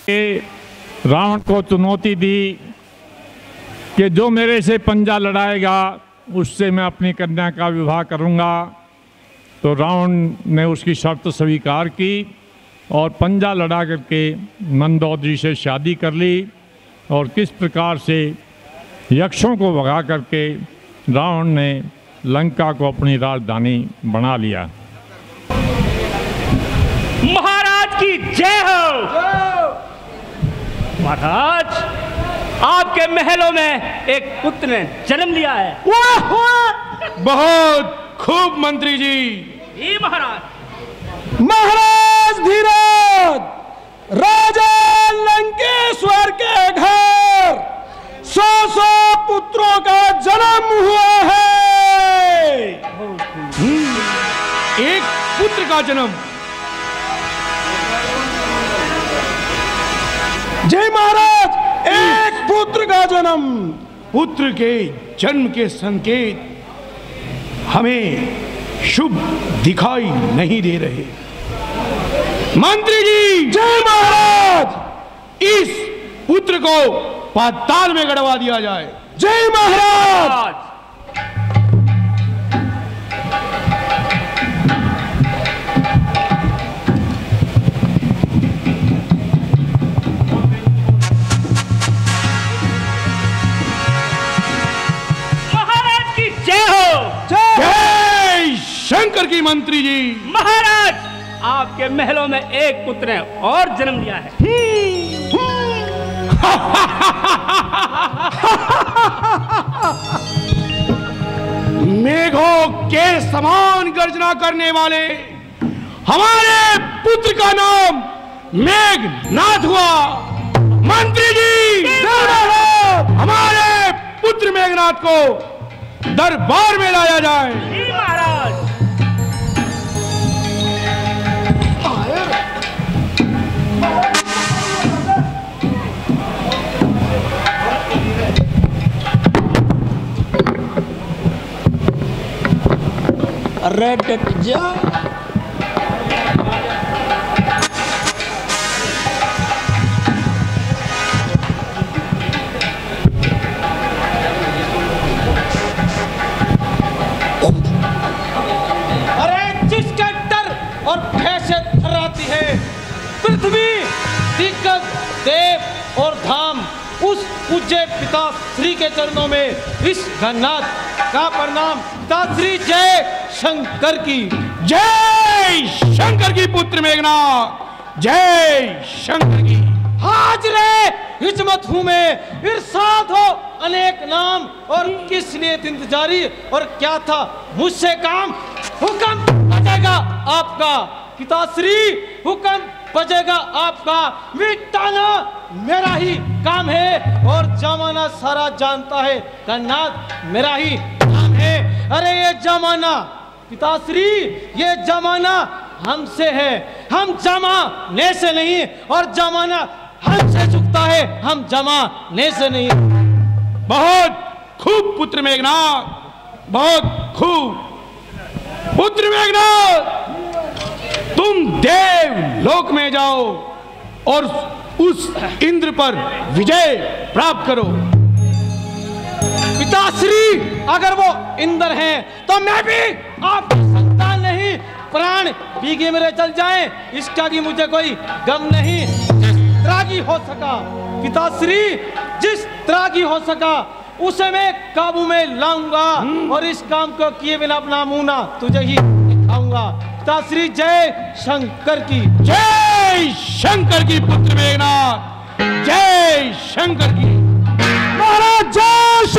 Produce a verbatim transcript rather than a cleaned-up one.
रावण को चुनौती दी कि जो मेरे से पंजा लड़ाएगा उससे मैं अपनी कन्या का विवाह करूंगा। तो रावण ने उसकी शर्त स्वीकार की और पंजा लड़ा करके मंदोदरी से शादी कर ली। और किस प्रकार से यक्षों को भगा करके रावण ने लंका को अपनी राजधानी बना लिया। महाराज की जय हो। महाराज, आपके महलों में एक पुत्र ने जन्म लिया है। वाह वाह, बहुत खूब मंत्री जी। जी महाराज। महाराज धीरज, राजा लंकेश्वर के घर सौ सौ पुत्रों का जन्म हुआ है। एक पुत्र का जन्म। जय महाराज, एक पुत्र का जन्म। पुत्र के जन्म के संकेत हमें शुभ दिखाई नहीं दे रहे। मंत्री जी। जय महाराज। इस पुत्र को पाताल में गड़वा दिया जाए। जय महाराज। महाराज की जय हो। जय शंकर की मंत्री जी। महाराज, आपके महलों में एक पुत्र ने और जन्म लिया है। मेघों के समान गर्जना करने वाले हमारे पुत्र का नाम मेघनाथ हुआ। मंत्री जी, हमारे पुत्र मेघनाथ को दरबार में लाया जाए। जी महाराज। अरे डट जा। अरे जिसके डर और भय से थर्राती है पृथ्वी, दिग्गज, देव और धाम, उस पूज्य पिता श्री के चरणों में इस गणनाथ का प्रणाम। पिता श्री जय शंकर की। जय शंकर की पुत्र मेघनाथ। जय शंकर की। हाजरे हिजमत हूँ मैं, इरशाद हो अनेक नाम, और किस लिए इंतजारी और क्या था मुझसे काम। हुक्म बजेगा आपका पिताश्री, हुक्म बजेगा आपका। मिटाना मेरा ही काम है और जमाना सारा जानता है गणनाथ मेरा ही काम है। अरे ये जमाना पिताश्री, ये जमाना हमसे है, हम जमाने से नहीं, और जमाना हमसे झुकता है, हम जमाने से नहीं। बहुत खूब पुत्र मेघनाथ, बहुत खूब पुत्र मेघनाथ। तुम देव लोक में जाओ और उस इंद्र पर विजय प्राप्त करो। पिताश्री, अगर वो इंद्र हैं तो मैं भी आपकी संतान नहीं, प्राण भीगे मेरे चल जाएं, इसका की मुझे कोई गम नहीं। जिस तरह की हो सका पिताश्री, जिस तरह की हो सका उसे मैं काबू में लाऊंगा, और इस काम को किए बिना अपना मुंह तुझे ही दिखाऊंगा। पिताश्री जय शंकर की। जय शंकर की पुत्र मेघनाथ। जय शंकर की। महाराज जय